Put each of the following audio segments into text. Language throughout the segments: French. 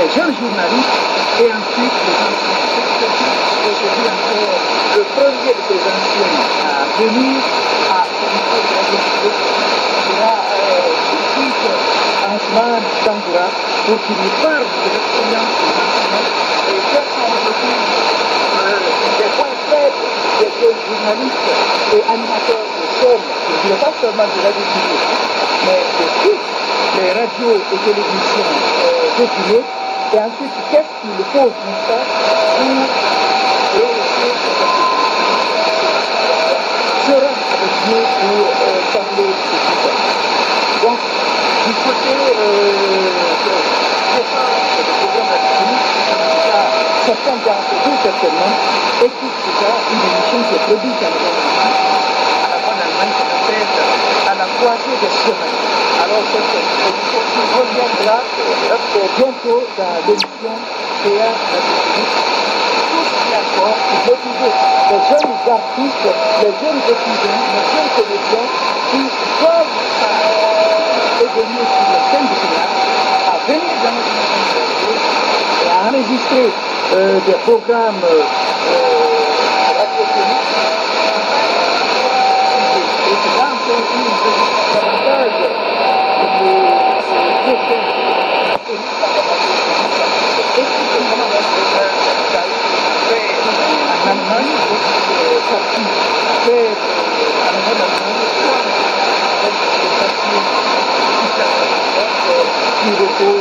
les jeunes journalistes et ensuite les anciens. Aujourd'hui encore, le premier de ces anciens à venir à l'émission de Radio Publique sera tout de suite Antoine Tangoura pour qu'il nous parle de l'expérience des anciens et quels sont aussi les points faibles des jeunes journalistes et animateurs de chaînes, je ne dirais pas seulement de Radio Publique, mais de toutes les radios et télévisions d'opinion. Et ensuite, qu'est-ce qu'il faut, n'est-ce pas, pour réussir sera avec nous pour parler de tout ça. Donc, du côté du programme académique, certains d'entre vous, certainement, écoutent déjà une émission qui est produite à la bonne Allemagne, qui s'appelle À la croisée des chemins. Alors, cette émission qui reviendra bientôt dans l'émission Théâtre République. Tout ce qui est encore pour motiver les jeunes artistes, les jeunes étudiants, les jeunes comédiens qui peuvent évoluer sur le scène du théâtre, à venir dans notre émission et à enregistrer des programmes radiophoniques. Et c'est là encore davantage qui repose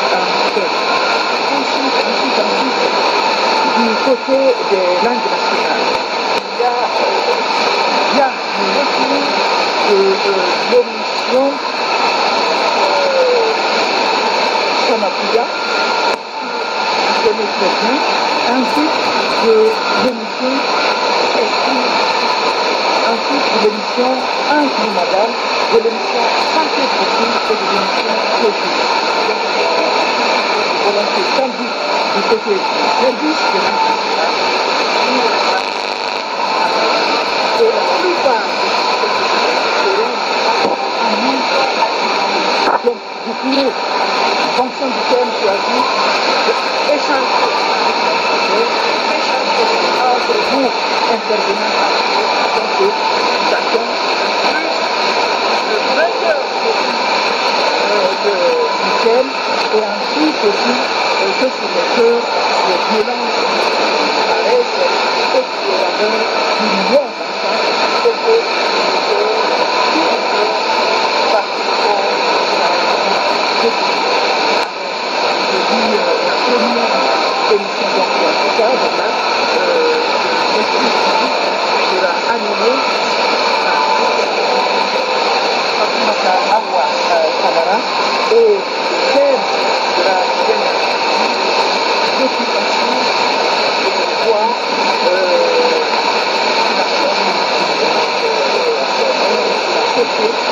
du côté des langues nationales. Il y a le retour de l'émission Samapuya, vous connaissez très bien, ensuite de l'émission Entre Madame, de l'émission Santé Profil et de l'émission Clôture. Voilà, c'est tandis du côté du service de l'institution et la plupart des donc vous pourrez, en fonction du thème choisi, échanger entre vous intervenants donc chacun plus le meilleur du thème et ensuite aussi que sur le cœur des violences avec et qui est la mort du million d'enfants et que émission donc en tout cas voilà sera animée par Fatimata Awa Kamara et le thème sera l'occupation de pouvoir la société